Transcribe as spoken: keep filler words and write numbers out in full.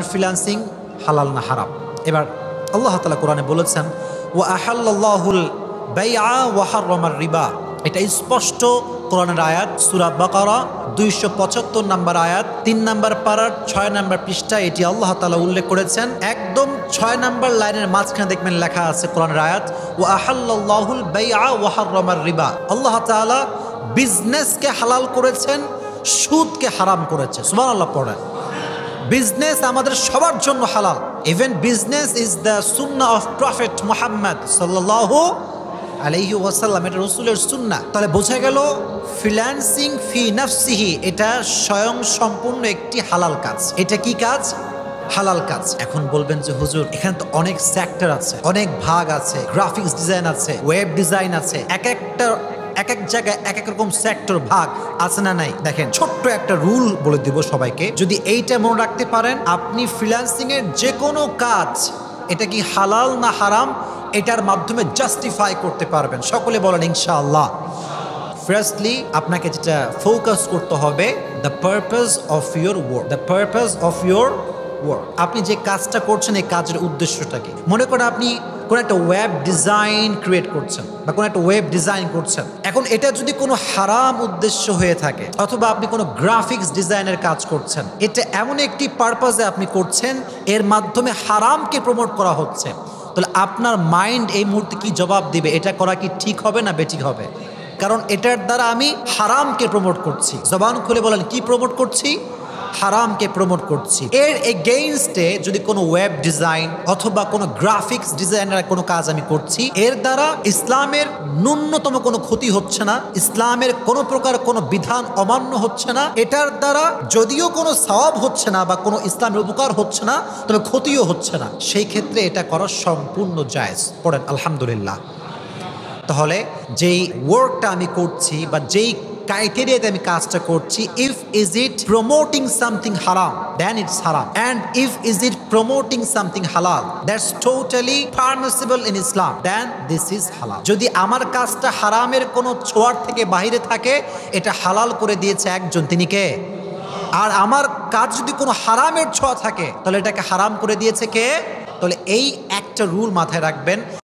আপনার ফ্রিল্যান্সিং হালাল না হারাম? এবার আল্লাহ তাআলা কোরআনে বলেছেন ওয়া আহাল্লাল্লাহুল বাইআ ওয়া হাররামার রিবা। এটা স্পষ্ট কোরআনের আয়াত, সূরা বাকারা দুইশো পঁচাত্তর নম্বর আয়াত, তিন নম্বর পারার ছয় নম্বর পৃষ্ঠায় এটি আল্লাহ তাআলা উল্লেখ করেছেন। একদম ছয় নম্বর লাইনের মাঝখানে দেখবেন লেখা আছে কোরআনের আয়াত ওয়া আহাল্লাল্লাহুল বাইআ ওয়া হাররামার রিবা। আল্লাহ তাআলা বিজনেসকে হালাল করেছেন, সুদকে হারাম করেছে। সুবহানাল্লাহ পড়েন। বিজনেস আমাদের সবার জন্য হালাল। ইভেন বিজনেস ইজ দ্য সুন্নাহ অফ প্রফেট মুহাম্মদ সাল্লাল্লাহু আলাইহি ওয়াসাল্লাম, এটা রাসূলের সুন্নাহ। তাহলে বোঝা গেল ফ্রিল্যান্সিং ফি নাফসিহি এটা স্বয়ং সম্পূর্ণ একটি হালাল কাজ। এটা কি কাজ? হালাল কাজ। এখন বলবেন যে হুজুর এখানে তো অনেক সেক্টর আছে, অনেক ভাগ আছে, গ্রাফিক্স ডিজাইন আছে, ওয়েব ডিজাইন আছে, এক একটা এক এক জায়গায় এক এক রকম সেক্টর ভাগ আছে না নাই? দেখেন ছোট্ট একটা রুল বলে দিব সবাইকে, যদি এইটা মনে রাখতে পারেন আপনি ফ্রিল্যান্সিং এর যে কোনো কাজ এটা কি হালাল না হারাম এটার মাধ্যমে জাস্টিফাই করতে পারবেন। সকলে বলেন ইনশাআল্লাহ। ফার্স্টলি আপনাকে যেটা ফোকাস করতে হবে the purpose of your work, the purpose of your work. আপনি যে কাজটা করছেন এই কাজের উদ্দেশ্যটা কি? মনে করেন আপনি কোনো একটা ওয়েব ডিজাইন ক্রিয়েট করছেন বা কোনো একটা ওয়েব ডিজাইন করছেন, এখন এটা যদি কোনো হারাম উদ্দেশ্য হয়ে থাকে অথবা আপনি কোনো গ্রাফিক্স ডিজাইনের কাজ করছেন, এটা এমন একটি পারপাসে আপনি করছেন এর মাধ্যমে হারামকে প্রমোট করা হচ্ছে, তাহলে আপনার মাইন্ড এই মুহূর্তে কি জবাব দিবে? এটা করা কি ঠিক হবে না বেঠিক হবে? কারণ এটার দ্বারা আমি হারামকে প্রমোট করছি। জবান খুলে বলেন কি প্রমোট করছি? হারামকে প্রমোট করছি। এর এগেইনস্টে যদি কোনো ওয়েব ডিজাইন অথবা কোনো গ্রাফিক্স ডিজাইনের কোনো কাজ আমি করছি, এর দ্বারা ইসলামের ন্যূনতম কোনো ক্ষতি হচ্ছে না, ইসলামের কোনো প্রকার কোনো বিধান অমান্য হচ্ছে না, এটার দ্বারা যদিও কোনো সওয়াব হচ্ছে না বা কোনো ইসলামের উপকার হচ্ছে না, তবে ক্ষতিও হচ্ছে না, সেই ক্ষেত্রে এটা করা সম্পূর্ণ জায়েজ। পড়েন আলহামদুলিল্লাহ। তাহলে যেই ওয়ার্কটা আমি করছি বা যেই ক্রাইটেরিয়াতে আমি কাজটা করছি, if is it promoting something হারাম দেন ইটস হারাম, and if is it promoting something হালাল that's totally permissible in Islam, then this is হালাল। যদি আমার কাজটা হারামের কোনো ছোঁয়ার থেকে বাইরে থাকে, এটা হালাল করে দিয়েছে একজন, তিনি কে? আর আমার কাজ যদি কোনো হারামের ছোঁয়া থাকে তাহলে এটাকে হারাম করে দিয়েছে কে? তাহলে এই একটা রুল মাথায় রাখবেন।